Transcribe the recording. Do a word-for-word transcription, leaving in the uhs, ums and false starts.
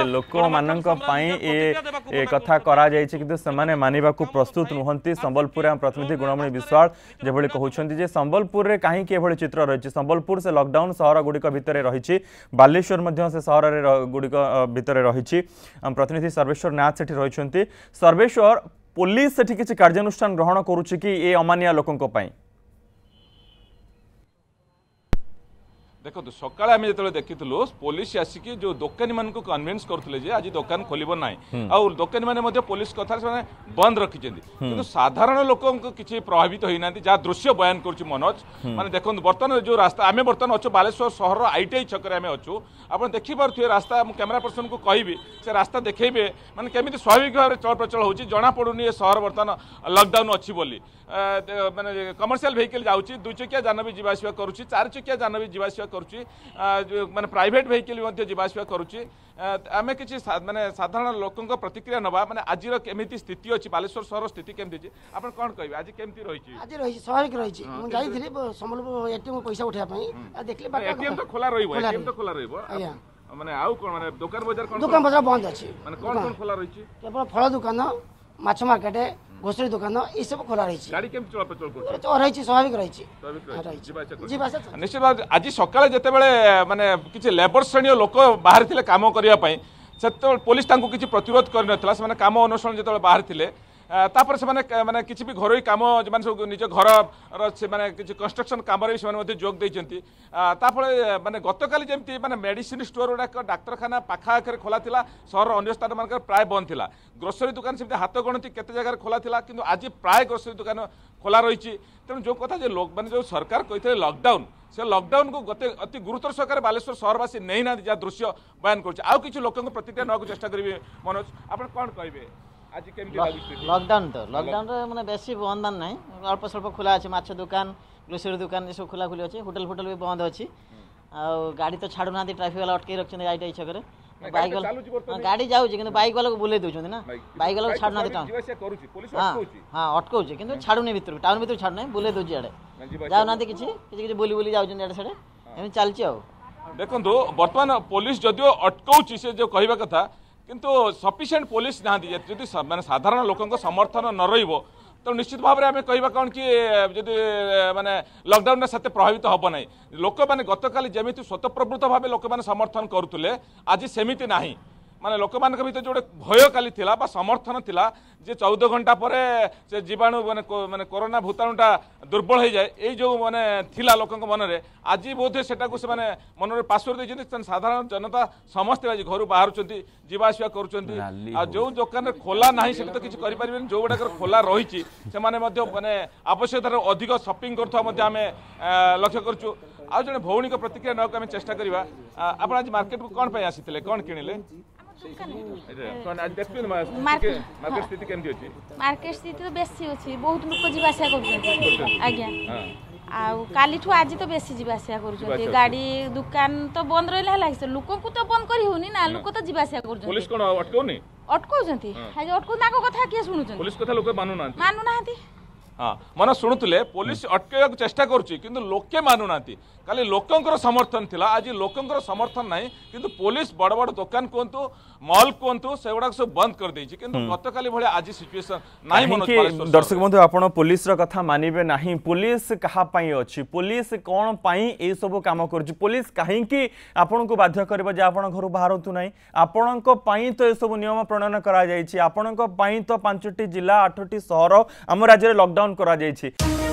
लोक मानक पई ए कथा करा जायछि किंतु समाने मानिबा को प्रस्तुत नुहंती संबलपुर प्रतिनिधि गुणमणि विश्वाल जेभଳି कहउछन्ती जे संबलपुर रे काहे के एभଳି चित्र रहिछि संबलपुर से लॉकडाउन शहर गुडिक भितरे रहिछि बालेश्वर मध्य से शहर रे गुडिक भितरे रहिछि प्रतिनिधि सर्वेश्वर नाथ सेठी रहिछन्ती सर्वेश्वर पुलिस सेठी किछि कार्यानुष्ठान ग्रहण करूछि कि ए अमानिया लोकंक पई देखो सकाଳେ आम जो देखी पुलिस आसिक जो दोकानी मान कन्विन्स करते आज दुकान खोल ना आ दोकानी मैंने पुलिस कथा से बंद रखिंट कि साधारण लोक किसी प्रभावित होना जहाँ दृश्य बयान कर मनोज माने देखो बर्तमान जो रास्ता आम बर्तमान अच्छु बालेश्वर सहर आईटीआई छक अच्छु आप देखिपे रास्ता कैमेरा पर्सन को कहि से रास्ता देखेबे माने केमी स्वाभाविक भाव में चल प्रचल हो जना पड़ूनी ये सहर बर्तमान लॉकडाउन अच्छी बोली माने कमर्शियल व्हीकल जाऊँगी दुई चकिया जान भी जावासवा करुच्ची चार चकिया जान भी जावासवा करुच्ची माने प्राइवेट व्हीकल भी जावासवा करुच्ची आम कि माने साधारण लोकों प्रतिक्रिया नवा माने आज केमिति स्थिति अच्छी बालेश्वर सहर स्थिति केमती अछि आपण कोन कहबे आज केमती रही आज रही स्वाभाविक रही मु जाईथिली संबलपुर एटीएम पैसा उठा पई आ देखले बाटा एटीएम तो खोला रहइबो एटीएम तो खोला रहइबो आया माने आउ कोन माने दुकान बाजार कोन दुकान बाजार बंद अछि माने कोन कोन खोला रही केवल फल दुकान माछ मार्केट ग्रोसरी दुकान ये सब खोला रही गाड़ी केम चल चल कर तो रही स्वाभाविक रही स्वाभाविक निश्चित भाव आज सकाळे जते बेले माने किछि लेबर श्रेणी लोक बाहर थिले काम करिया पई सेते पुलिस तांको किछि प्रतिरोध कर नथला से माने काम अनुसरण जते बाहर थिले तापर से माने माने किछि भी घरोई काम माने सब निज घर से माने किछि कंस्ट्रक्शन काम रे से माने जोग दैचंती तापर माने गतकाली जेमती माने मेडिसिन स्टोर उडा डाक्तरखाना पाखा आखरे खोला थिला शहर अन्य स्थान मान प्राय बंद थिला ग्रोसरी दुकान से हाथ गणती केते जगह खोला थिला किंतु आज प्राय ग्रोसरी दुकान खोला रही तेणु जो कथा जो लोक माने जो सरकार कहते लॉकडाउन से लॉकडाउन को गते अति गुरुतर सहकार बालेश्वर सहरवासी नहीं ना जहाँ दृश्य बयान कर आउ किछि लोकन प्रतिक्रिया नक चेष्टा करेंगे मनोज आप कौन कहे आज लॉकडाउन तो लॉकडाउन मैंने बेसी बंद बान ना अल्प स्वल्प खोला अच्छे माछ दुकान ग्रोसरी दुकान सब खोला खोली अच्छे होटेल फोटेल भी बंद अच्छी आ गाड़ी तो छाड़ू ना ट्राफिक वाला अटक रखते आई छक बाइक वाला गाड़ी जाऊँ कि बाइक वाला को बुले दौरान ना बाइक वाला छाड़ू ना हाँ हाँ अटकाऊ कि छाड़ूनी भर टाउन भर छाड़ू ना बुले दूसरी आड़े जाऊना कि बुली बुली जाऊँ चलती देखो बर्तमान पुलिस जदिव अटकाऊ से जो कहवा कथा किंतु सफिशिएंट पुलिस ना जदि माने साधारण लोकों समर्थन न रहिबो तो निश्चित भाव में आम कहवा कौन कि जदि माने लॉकडाउन से प्रभावित हम ना लोक मैंने गतकाली जमी स्वतःप्रवृत्त भाव लोक मैंने समर्थन करुले आज सेमिति नाही माने लोक मान भर जो भय काली थिला बा समर्थन थिला जे चौदह घंटा पर से जीवाणु माने माने कोरोना भूताणुटा दुर्बल हो जाए ये जो माने थिला लोकंक मन में आज बोधे सेटा को से माने मन में पासवर्ड देछन साधारण जनता समस्त आज घर बाहर जीवा आसिया करूछंती आ जो दुकान खोला नाही से तो किछ करि परिबेन जो गुडा खोला रही से माने मध्य माने आवश्यकता अधिक शॉपिंग करथवा मध्य आमे लक्ष्य करछु आ जने भौणी को प्रतिक्रिया नक आमे चेष्टा करिवा आपण आज मार्केट को कोन पे आसीथिले कोन किनिले मार्केट स्थिति तो बेसी अच्छी बहुत लोग जीवासा काली आज तो बेसी जीवासा कर गाड़ी दुकान तो बंद रहा लोक को तो बंद कर होनी ना लोक तो जीवासा कर अटकाउंट अटकाऊ कथा किए शुणु मानुना हाँ मन शुणुले पुलिस अटक चेष्टा करुच्ची किंतु लोके मानुना खाली लोकंकर समर्थन थिला आज लोकंकर समर्थन नहीं किंतु पुलिस बड़ बड़ दुकान कहतु मॉल कहतु से गुड़ा सब बंद कर देछि किंतु गतकाली भले आज सिचुएशन नाही मनोज दर्शक बंधु आपण पुलिस रो कथा मानिबे नाही पुलिस कहा पई अछि पुलिस कोन पई ए सब काम करछि पुलिस काहे कि आपण को बाध्य करबा जे आपण घर बाहरतु नाही आपण को पई तो ए सब नियम प्रणयन करा जायछि आपण को पई तो पांचटी जिला आठटी शहर हम राज्य रे लॉकडाउन करा जायछि।